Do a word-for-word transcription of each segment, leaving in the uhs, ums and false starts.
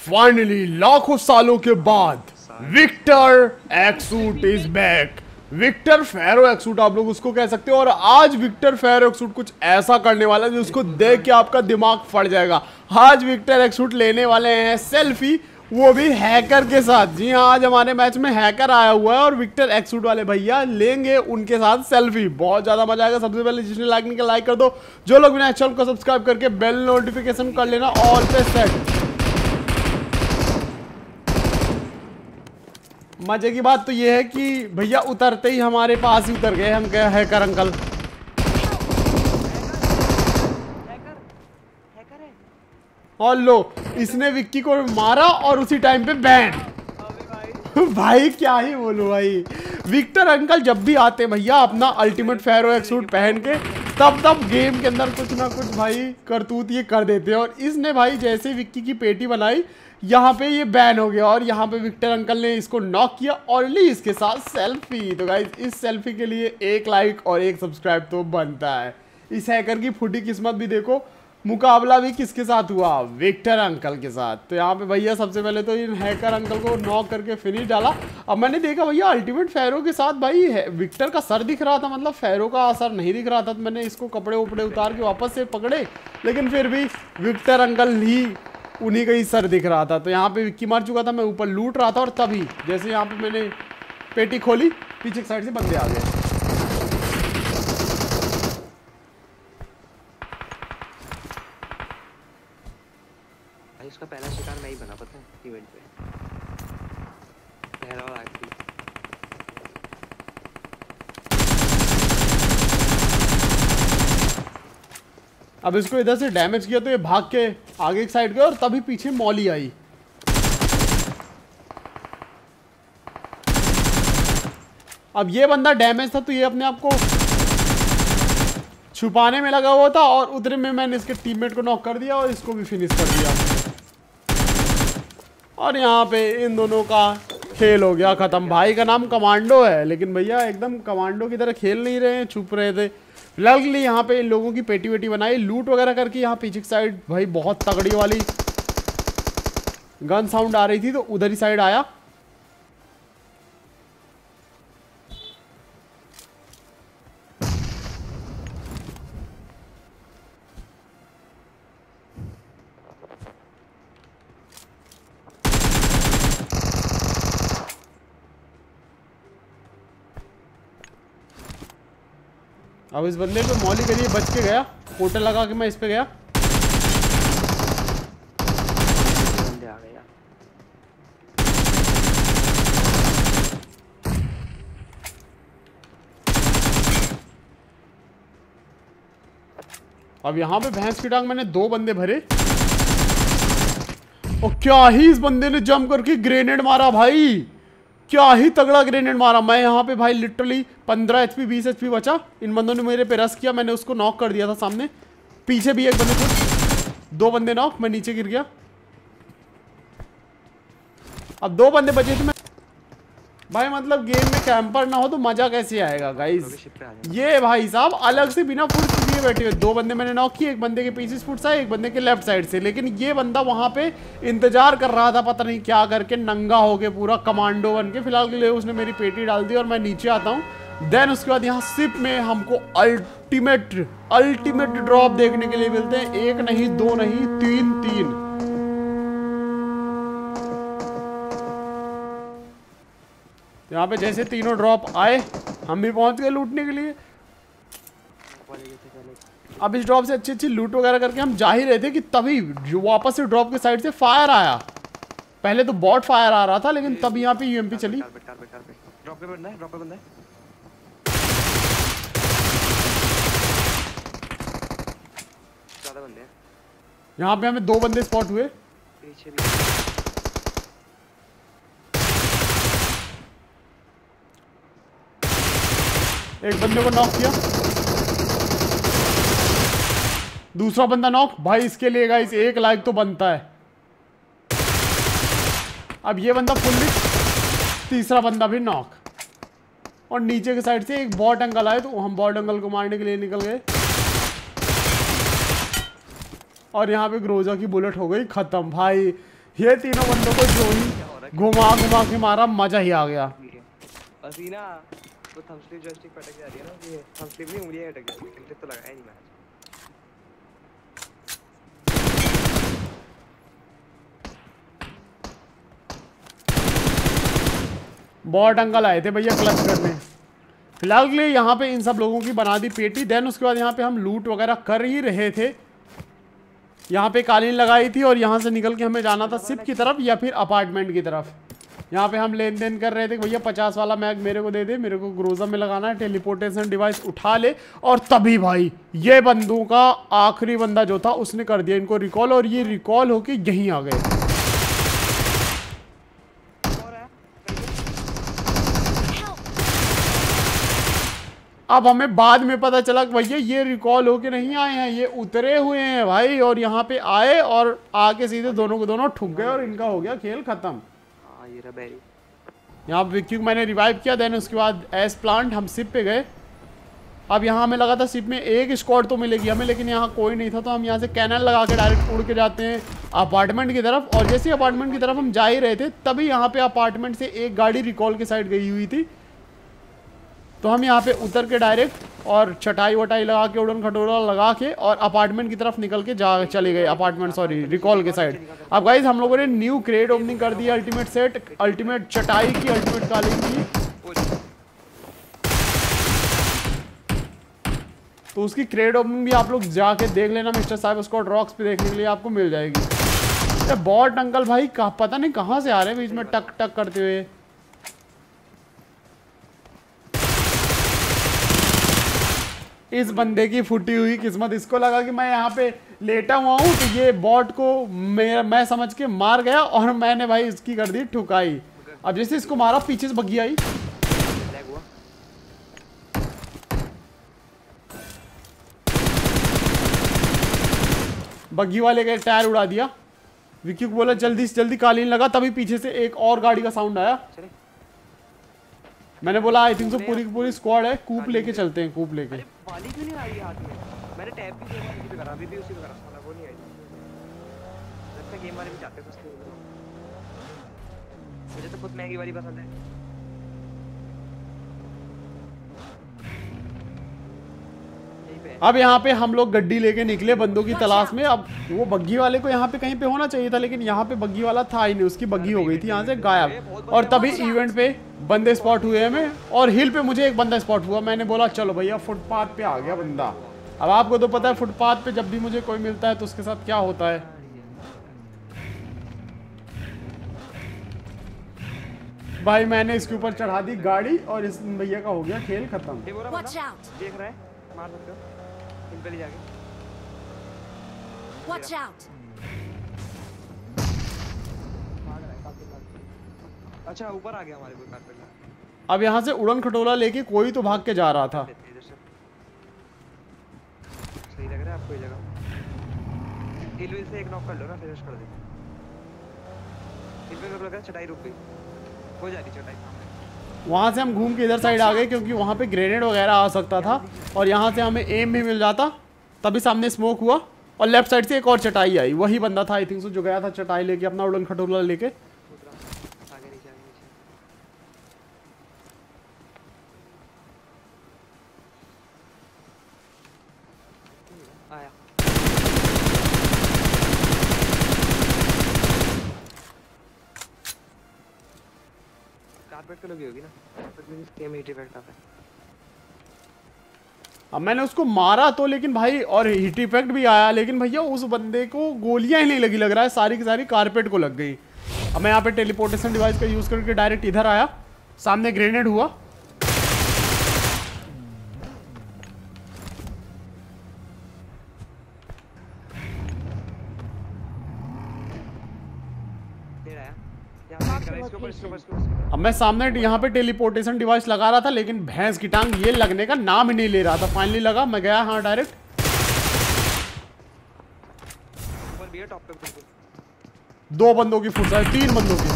Finally लाखों सालों के बाद विक्टर एक्सूट इज बैक। विक्टर फेरो एक्सूट आप लोग उसको कह सकते हो। और आज विक्टर फेरो एक्सूट कुछ ऐसा करने वाला है जिसको देख के आपका दिमाग फट जाएगा। आज विक्टर एक्सूट लेने वाले हैं सेल्फी, वो भी हैकर के साथ। जी हाँ, आज हमारे मैच में हैकर आया हुआ है और विक्टर एक्सूट वाले भैया लेंगे उनके साथ सेल्फी। बहुत ज्यादा मजा आएगा। सबसे पहले जिसने लाइक नहीं किया लाइक कर दो। जो लोग बिना चैनल को सब्सक्राइब करके बेल नोटिफिकेशन कर लेना ऑल पे सेट। मजे की बात तो ये है कि भैया उतरते ही हमारे पास ही उतर गए। हम क्या हैकर अंकल और लो, इसने विक्की को मारा और उसी टाइम पे बैन। भाई क्या ही बोलूं भाई, विक्टर अंकल जब भी आते भैया अपना अल्टीमेट फेरो एक्सूट पहन के तब तब गेम के अंदर कुछ ना कुछ भाई करतूत ये कर देते हैं। और इसने भाई जैसे विक्की की पेटी बनाई यहाँ पे ये बैन हो गया और यहाँ पे विक्टर अंकल ने इसको नॉक किया और ली इसके साथ सेल्फी। तो गाइस इस सेल्फी के लिए एक लाइक और एक सब्सक्राइब तो बनता है। इस हैकर की फुटी किस्मत भी देखो, मुकाबला भी किसके साथ हुआ, विक्टर अंकल के साथ। तो यहाँ पे भैया सबसे पहले तो इन हैकर अंकल को नॉक करके फिनिश डाला। अब मैंने देखा भैया अल्टीमेट फेरो के साथ भाई विक्टर का सर दिख रहा था, मतलब फेरो का असर नहीं दिख रहा था। तो मैंने इसको कपड़े उपड़े उतार के वापस से पकड़े, लेकिन फिर भी विक्टर अंकल ही उन्हीं का ही सर दिख रहा था। तो यहाँ पे विक्की मार चुका था, मैं ऊपर लूट रहा था और तभी जैसे यहाँ पे मैंने पेटी खोली पीछे की साइड से बंदे आ गए। इसका पहला शिकार मैं ही बना, पता है इवेंट पे पहला और आखिरी। अब इसको इधर से डैमेज किया तो ये भाग के आगे की साइड गया और तभी पीछे मॉली आई। अब ये बंदा डैमेज था तो ये अपने आप को छुपाने में लगा हुआ था और उधर में मैंने इसके टीममेट को नॉक कर दिया और इसको भी फिनिश कर दिया। और यहाँ पे इन दोनों का खेल हो गया खत्म। भाई का नाम कमांडो है, लेकिन भैया एकदम कमांडो की तरह खेल नहीं रहे हैं, छुप रहे थे। फिलहाल के लिए यहाँ पे इन लोगों की पेटी वेटी बनाई, लूट वगैरह करके यहाँ पीछे की साइड भाई बहुत तगड़ी वाली गन साउंड आ रही थी तो उधर ही साइड आया। अब इस बंदे पे मौली करिए बच के गया, पोर्टल लगा के मैं इस पे गया। बंदे आ गए। अब यहाँ पे भैंस की टांग मैंने दो बंदे भरे और क्या ही इस बंदे ने जंप करके ग्रेनेड मारा भाई, क्या ही तगड़ा ग्रेनेड मारा। मैं यहाँ पे भाई लिटरली पंद्रह एचपी बीस एचपी बचा। इन बंदों ने मेरे पे रश किया, मैंने उसको नॉक कर दिया था सामने। पीछे भी एक बंदे थे, दो बंदे नॉक, मैं नीचे गिर गया। अब दो बंदे बचे थे। मैं भाई मतलब गेम में कैंपर ना हो तो मजा कैसे आएगा गाइस। ये भाई साहब अलग से बिना फुट किए बैठे हुए, दो बंदे मैंने नॉक किए, एक बंदे के पीछे फुट से एक बंदे के लेफ्ट साइड से। लेकिन ये बंदा वहां पे इंतजार कर रहा था, पता नहीं क्या करके, नंगा हो के पूरा कमांडो बन के। फिलहाल के लिए उसने मेरी पेटी डाल दी और मैं नीचे आता हूँ। देन उसके बाद यहाँ सिप में हमको अल्टीमेट अल्टीमेट ड्रॉप देखने के लिए मिलते हैं। एक नहीं, दो नहीं, तीन तीन। यहाँ पे जैसे तीनों ड्रॉप आए हम भी पहुंच गए लूटने के लिए। अब इस ड्रॉप से अच्छी अच्छी लूट वगैरह करके हम जा ही रहे थे कि तभी वापस से ड्रॉप के साइड से फायर आया। पहले तो बॉट फायर आ रहा था, लेकिन तब यहाँ पे यूएमपी चली। ड्रॉप पे बंदा है, ड्रॉप पे बंदा है। ज्यादा बंदे हैं यहाँ पे हमें दो बंदे स्पॉट हुए। पीछे भी एक बंदे को नॉक किया, दूसरा बंदा नॉक। भाई इसके लिए गाइस एक लाइक तो बनता है। अब ये बंदा फुल्ली, तीसरा बंदा भी नॉक। और नीचे के साइड से एक बॉट अंकल आए तो हम बॉट अंकल को मारने के लिए निकल गए। और यहाँ पे ग्रोजा की बुलेट हो गई खत्म। भाई ये तीनों बंदों को जो ही घुमा घुमा के मारा, मजा ही आ गया। पसीना वो थंब स्लिप जॉयस्टिक पे अटक जा रही है ना, ये थंब स्लिप नहीं उंगलियां अटक जा रही है, क्लिप तो लगाया नहीं मैंने। बॉट अंकल आए थे भैया क्लच करने। फिलहाल के लिए यहाँ पे इन सब लोगों की बना दी पेटी। देन उसके बाद यहाँ पे हम लूट वगैरह कर ही रहे थे। यहाँ पे कालीन लगाई थी और यहाँ से निकल के हमें जाना था शिप की तरफ या फिर अपार्टमेंट की तरफ। यहाँ पे हम लेन देन कर रहे थे, भैया पचास वाला मैग मेरे को दे दे, मेरे को ग्रोजा में लगाना है, टेलीपोर्टेशन डिवाइस उठा ले। और तभी भाई ये बंदों का आखिरी बंदा जो था उसने कर दिया इनको रिकॉल, और ये रिकॉल होके यहीं आ गए। अब हमें बाद में पता चला कि भैया ये रिकॉल होके नहीं आए हैं, ये उतरे हुए हैं भाई, और यहाँ पे आए और आके सीधे दोनों को दोनों ठुक गए और इनका हो गया खेल खत्म। यहाँ विक्की को मैंने रिवाइव किया। देन उसके बाद एस प्लांट हम शिप पे गए। अब यहाँ हमें लगा था शिप में एक स्क्वाड तो मिलेगी हमें, लेकिन यहाँ कोई नहीं था, तो हम यहाँ से कैनल लगा के डायरेक्ट उड़ के जाते हैं अपार्टमेंट की तरफ। और जैसे अपार्टमेंट की तरफ हम जा ही रहे थे तभी यहाँ पे अपार्टमेंट से एक गाड़ी रिकॉल के साइड गई हुई थी, तो हम यहाँ पे उतर के डायरेक्ट और चटाई वटाई लगा के उड़न खटोला लगा के और अपार्टमेंट की तरफ निकल के जा चले गए, अपार्टमेंट सॉरी रिकॉल के साइड। अब गाइज हम लोगों ने न्यू क्रेट ओपनिंग कर दी, अल्टीमेट सेट, अल्टीमेट चटाई की, अल्टीमेट कालीन की। तो उसकी क्रेट ओपनिंग भी आप लोग जाके देख लेना, मिस्टर साइबर स्क्वाड रॉक्स पे देखने के लिए आपको मिल जाएगी। बॉट अंकल भाई पता नहीं कहाँ से आ रहे हैं बीच में टक टक करते हुए। इस बंदे की फूटी हुई किस्मत, इसको लगा कि मैं यहाँ पे लेटा हुआ हूँ तो ये बॉट को मैं, मैं समझ के मार गया, और मैंने भाई इसकी कर दी ठुकाई। अब जैसे इसको मारा पीछे से बग्गी आई, बग्गी वाले का टायर उड़ा दिया। विक्की को बोला जल्दी से जल्दी कालीन लगा, तभी पीछे से एक और गाड़ी का साउंड आया। मैंने बोला आई थिंक सो पूरी पूरी स्क्वाड है, कूप लेके चलते हैं, कूप लेके। वाली क्यों नहीं आ रही हाथ में? मैंने टैप भी किया, इसी पे करा, अभी भी उसी पे करा, साला वो नहीं आई। लगता है गेम वाले भी चाहते हैं कुछ, मुझे तो खुद मैगी वाली पसंद है। अब यहाँ पे हम लोग गड्डी लेके निकले बंदों की तलाश में। अब वो बग्गी वाले को यहाँ पे कहीं पे होना चाहिए था, लेकिन यहाँ पे बग्गी वाला था ही नहीं, उसकी बग्गी हो गई थी यहाँ से गायब। और तभी इवेंट पे बंदे स्पॉट हुए हमें, और हिल पे मुझे एक बंदा स्पॉट हुआ। मैंने बोला चलो भैया फुटपाथ पे आ गया बंदा। अब आपको तो पता है फुटपाथ पे जब भी मुझे कोई मिलता है तो उसके साथ क्या होता है। भाई मैंने इसके ऊपर चढ़ा दी गाड़ी और इस भैया का हो गया खेल खत्म। देख रहा है, मार सकते हो इन पे ले जाके। Watch out. अच्छा ऊपर आ गया हमारे को कारपेट। अब यहाँ से उड़न खटोला लेके कोई तो भाग के जा रहा था। सही लग रहा है आपको ये जगह? हिल विल से एक नॉक कर लो ना, फिनिश कर दे। हिल पे मेरे को लगा चटाई रुक गई, हो जा रही चटाई सामने। वहाँ से हम घूम के इधर साइड आ गए क्योंकि वहाँ पे ग्रेनेड वगैरह आ सकता था, और यहाँ से हमें एम भी मिल जाता। तभी सामने स्मोक हुआ और लेफ्ट साइड से एक और चटाई आई, वही बंदा था आई थिंक सो जो गया था चटाई लेके अपना उड़न खटोला लेके। कारपेट पे लगी होगी ना, कारपेट में सेम हीट इफेक्ट आता है। अब मैंने उसको मारा तो, लेकिन भाई और हीट इफेक्ट भी आया, लेकिन भैया उस बंदे को गोलियां ही नहीं लगी, लग रहा है सारी की सारी कारपेट को लग गई। अब मैं यहाँ पे टेलीपोर्टेशन डिवाइस का यूज करके डायरेक्ट इधर आया, सामने ग्रेनेड हुआ। अब मैं सामने यहाँ पे टेलीपोर्टेशन डिवाइस लगा रहा था, लेकिन भैंस की टांग ये लगने का नाम ही नहीं ले रहा था। फाइनली लगा, मैं गया हाँ डायरेक्ट। ऊपर भी है टॉप पे बिल्कुल। दो बंदों की फुट है, तीन बंदों की।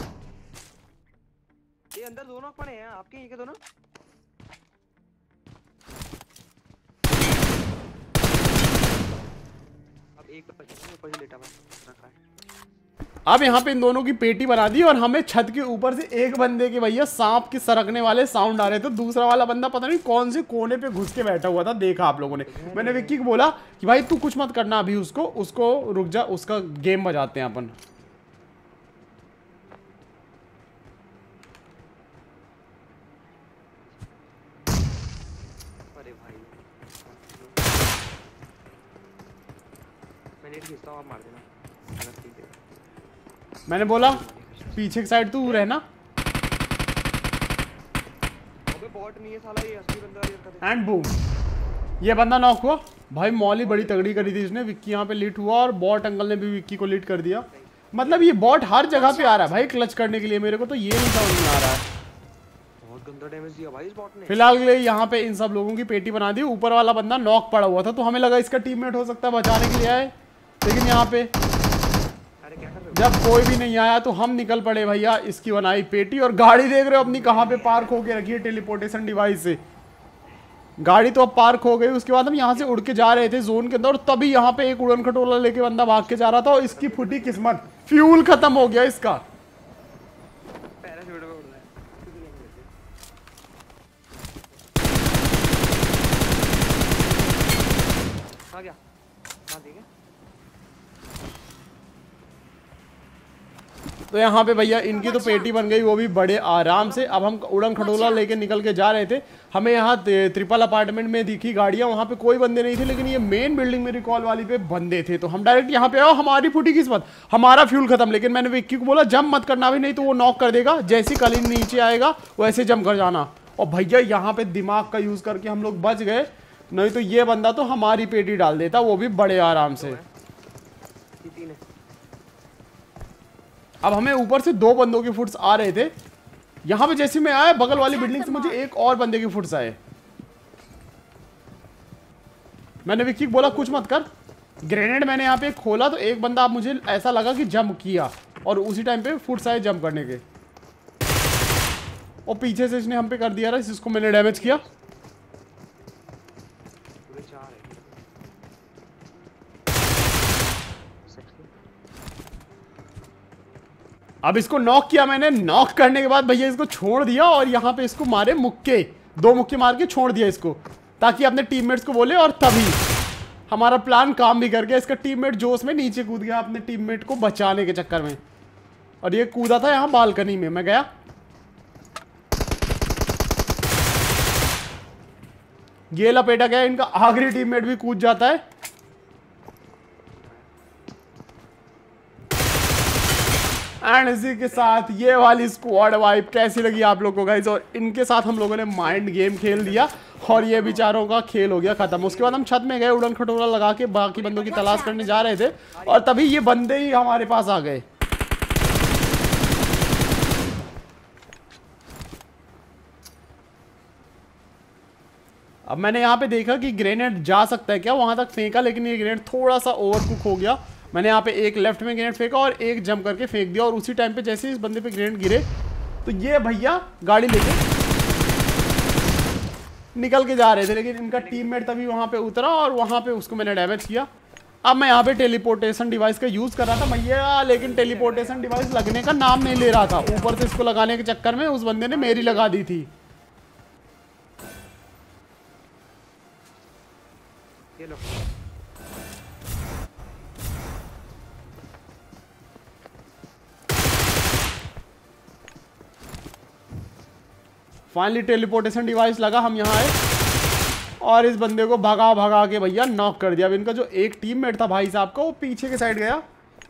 ये अंदर दोनों पड़े हैं आपके, ये के दोनों। एक बचा ऊपर से लेटा हुआ रखा है। अब यहाँ पे इन दोनों की पेटी बना दी और हमें छत के ऊपर से एक बंदे के भैया सांप के सरकने वाले साउंड आ रहे थे। दूसरा वाला बंदा पता नहीं कौन से कोने पे घुस के बैठा हुआ था, देखा आप लोगों ने। मैंने विक्की को बोला कि भाई तू कुछ मत करना अभी, उसको उसको रुक जा, उसका गेम बजाते हैं अपन। अरे भाई मैं नेट खींचता हूँ, आप मार देना। मैंने बोला पीछे की साइड तू रहना। अबे बॉट नहीं है साला, ये असली बंदा है। एंड बूम, ये बंदा नॉक हुआ। भाई मौली बड़ी तगड़ी करी थी इसने। विक्की यहाँ पे लीट हुआ और बॉट अंकल ने भी विक्की को लीट कर दिया। मतलब ये बॉट हर जगह पे आ रहा है भाई क्लच करने के लिए। मेरे को तो ये नहीं समझ में आ रहा है। बहुत गंदा डैमेज दिया भाई इस बॉट ने। फिलहाल के लिए यहाँ पे इन सब लोगों की पेटी बना दी। ऊपर वाला बंदा नॉक पड़ा हुआ था तो हमें लगा इसका टीममेट हो सकता है बचाने के लिए आए, लेकिन यहाँ पे जब कोई भी नहीं आया तो हम निकल पड़े भैया इसकी बनाई पेटी। और गाड़ी देख रहे हो अपनी कहाँ पे पार्क होके रखी है टेलीपोर्टेशन डिवाइस से। गाड़ी तो अब पार्क हो गई। उसके बाद हम यहाँ से उड़ के जा रहे थे जोन के अंदर और तभी यहाँ पे एक उड़न खटोला लेके बंदा भाग के जा रहा था और इसकी फुटी किस्मत, फ्यूल खत्म हो गया इसका। तो यहाँ पे भैया इनकी तो पेटी बन गई, वो भी बड़े आराम से। अब हम उड़न खटोला लेके निकल के जा रहे थे। हमें यहाँ ट्रिपल अपार्टमेंट में दिखी गाड़ियाँ, वहाँ पे कोई बंदे नहीं थे, लेकिन ये मेन बिल्डिंग में रिकॉल वाली पे बंदे थे। तो हम डायरेक्ट यहाँ पे आओ, हमारी फूटी किस्मत, हमारा फ्यूल खत्म। लेकिन मैंने विक्की को बोला जंप मत करना भी, नहीं तो वो नॉक कर देगा। जैसे कल नीचे आएगा वैसे जंप कर जाना। और भैया यहाँ पे दिमाग का यूज करके हम लोग बच गए, नहीं तो ये बंदा तो हमारी पेटी डाल देता, वो भी बड़े आराम से। अब हमें ऊपर से दो बंदों के फुट्स आ रहे थे। यहां पे जैसे मैं आया बगल वाली बिल्डिंग से मुझे एक और बंदे के फुट्स आए। मैंने विक्की को बोला कुछ मत कर। ग्रेनेड मैंने यहाँ पे खोला तो एक बंदा, मुझे ऐसा लगा कि जंप किया और उसी टाइम पे फुट्स आए जंप करने के, और पीछे से इसने हम पे कर दिया रहा, जिसको मैंने डैमेज किया। अब इसको नॉक किया मैंने। नॉक करने के बाद भैया इसको छोड़ दिया और यहाँ पे इसको मारे मुक्के, दो मुक्के मार के छोड़ दिया इसको, ताकि अपने टीममेट्स को बोले। और तभी हमारा प्लान काम भी कर गया। इसका टीममेट जोश में नीचे कूद गया अपने टीममेट को बचाने के चक्कर में, और ये कूदा था यहाँ बालकनी में। मैं गया, ये लपेटा गया, इनका आखिरी टीममेट भी कूद जाता है। एंड इसी के साथ ये वाली स्क्वाड वाइप कैसी लगी आप लोगों को गाइस। और इनके साथ हम लोगों ने माइंड गेम खेल दिया और ये बेचारों का खेल हो गया खत्म। उसके बाद हम छत में गए, उड़न खटोला लगा के बाकी बंदों की तलाश करने जा रहे थे, और तभी ये बंदे ही हमारे पास आ गए। अब मैंने यहाँ पे देखा कि ग्रेनेड जा सकता है क्या, वहां तक फेंका, लेकिन ये ग्रेनेड थोड़ा सा ओवरकुक हो गया। मैंने यहाँ पे एक लेफ्ट में ग्रेनेड फेंका और एक जंप करके फेंक दिया, और उसी टाइम पे जैसे इस बंदे पे ग्रेनेड गिरे तो ये भैया गाड़ी लेके निकल के जा रहे थे, लेकिन इनका टीममेट तभी वहां पे उतरा और वहां पे उसको मैंने डैमेज किया। अब मैं यहाँ पे टेलीपोर्टेशन डिवाइस का यूज कर रहा था भैया, लेकिन टेलीपोर्टेशन डिवाइस लगने का नाम नहीं ले रहा था। ऊपर से इसको लगाने के चक्कर में उस बंदे ने मेरी लगा दी थी। ये लो। फाइनली टेलीपोर्टेशन डिवाइस लगा, हम यहाँ आए और इस बंदे को भगा भगा के भैया नॉक कर दिया। अब इनका जो एक टीममेट था भाई साहब का, वो पीछे के साइड गया।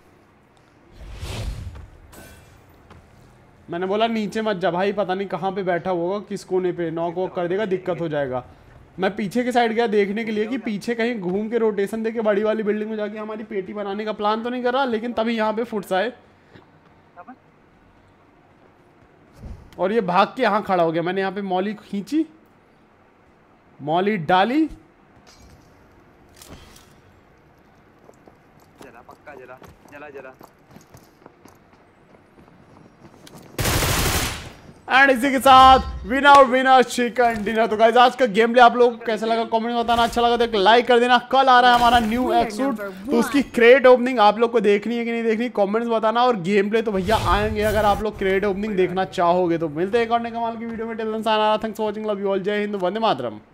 मैंने बोला नीचे मत जा भाई, पता नहीं कहाँ पे बैठा होगा, किस कोने पे नॉक वॉक कर देगा, दिक्कत हो जाएगा। मैं पीछे के साइड गया देखने के लिए कि पीछे कहीं घूम के रोटेशन देके बड़ी वाली बिल्डिंग में जाके हमारी पेटी बनाने का प्लान तो नहीं कर रहा, लेकिन तभी यहाँ पे फुट्स आए और ये भाग के यहाँ खड़ा हो गया। मैंने यहाँ पे मौली खींची, मौली डाली, जला पक्का जला जला जला एंड इसी के साथ विनर विनर चिकन डिनर। तो गाइस आज का गेम प्ले आप लोगों को कैसा लगा कमेंट में बताना, अच्छा लगा तो एक लाइक कर देना। कल आ रहा है हमारा न्यू एक्सूट, तो उसकी क्रेट ओपनिंग आप लोग को देखनी है कि नहीं देखनी कमेंट्स बताना। और गेम प्ले तो भैया आएंगे अगर आप लोग क्रेट ओपनिंग देखना चाहोगे तो। मिलते हैं एक और नए कमाल की वीडियो में। Till then sign, thanks for watching, love you all, जय हिंद, वंदे मातरम।